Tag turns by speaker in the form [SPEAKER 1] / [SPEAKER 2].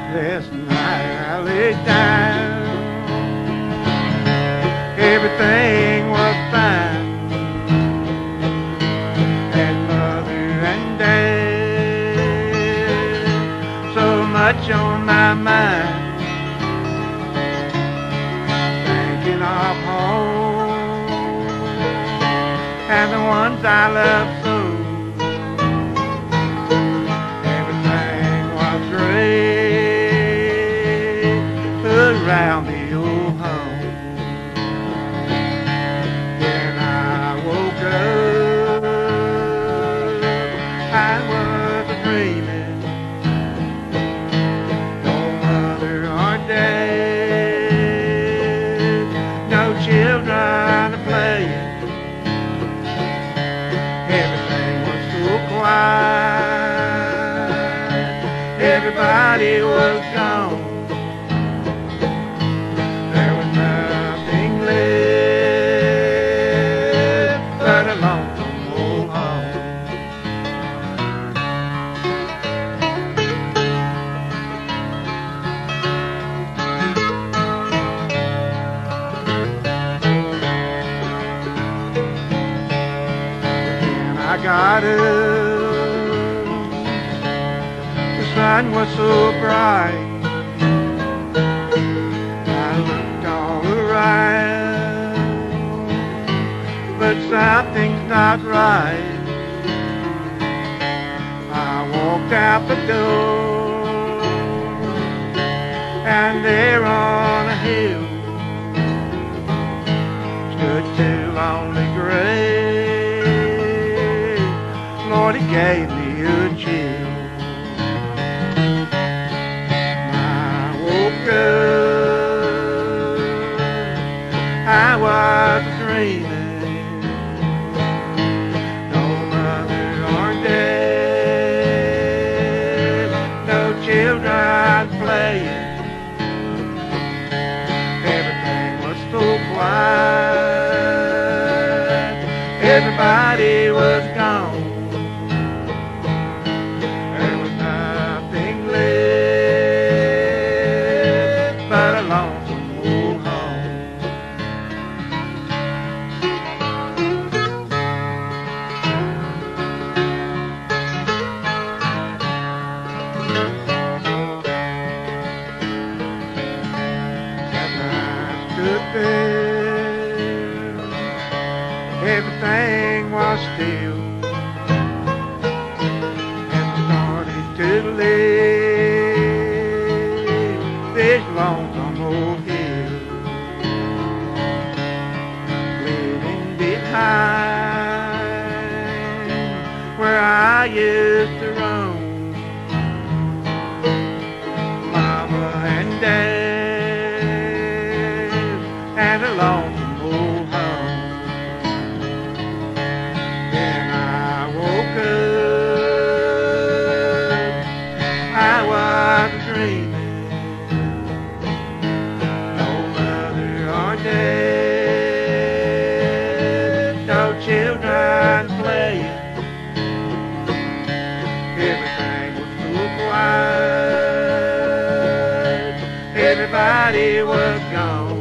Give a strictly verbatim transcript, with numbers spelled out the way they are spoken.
[SPEAKER 1] Last night I lay down, everything was fine. Had mother and dad, so much on my mind. Thinking of home and the ones I love so. Everything was great around the old home. When I woke up, I was dreaming. No mother or dad, no children to play. Everything was so quiet, everybody was gone. There was nothing left but a lonesome old home. When I got up, the sun was so bright. I looked all around, but something's not right. I walked out the door, and there on a hill stood two lonely graves. Lord, he gave me a chill. I woke up, I was dreaming. No mother or dad, no children playing. Everything was so quiet, everybody was gone. There was nothing left but a lonesome old home. As I stood there, everything was still, and started to live this lonesome old hill. Leaving behind where I used to roam. Mama and Dad and a lonesome old home. When I woke up, I was dreaming. No mother or dad, no children playing. Everything was so quiet, everybody was gone.